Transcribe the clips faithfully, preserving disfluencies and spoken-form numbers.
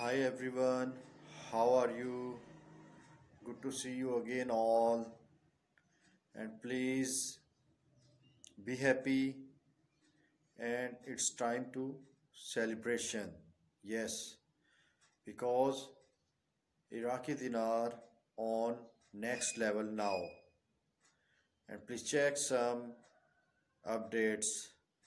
Hi everyone, how are you? Good to see you again, all. And please be happy. And it's time to celebration. Yes, because Iraqi dinar on next level now. And please check some updates.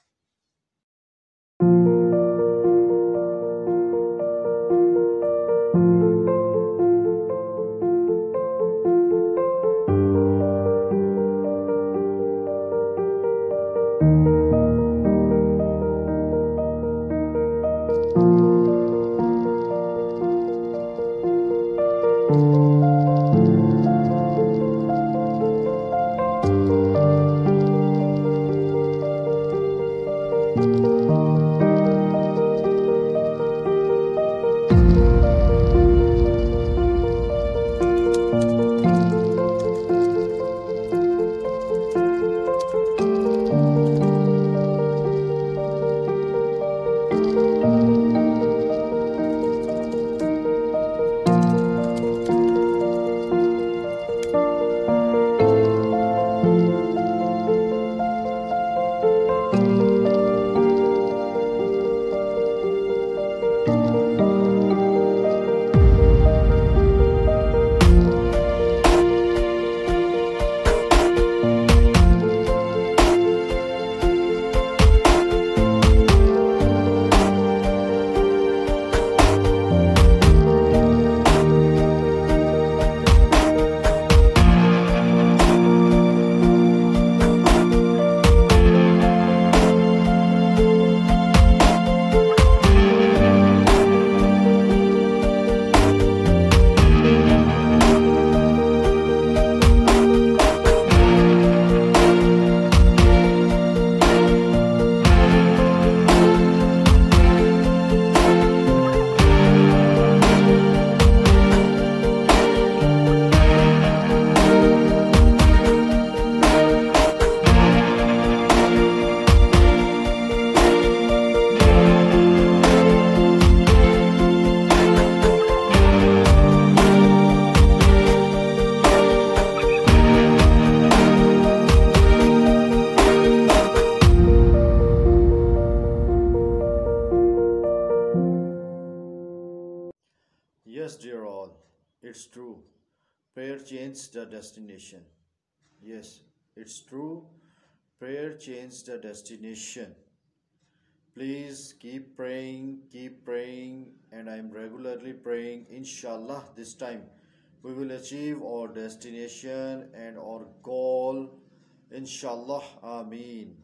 Yes, dear all, it's true. Prayer changed the destination. Yes, it's true. Prayer changed the destination. Please keep praying, keep praying, and I'm regularly praying. Inshallah, this time we will achieve our destination and our goal. Inshallah, Ameen.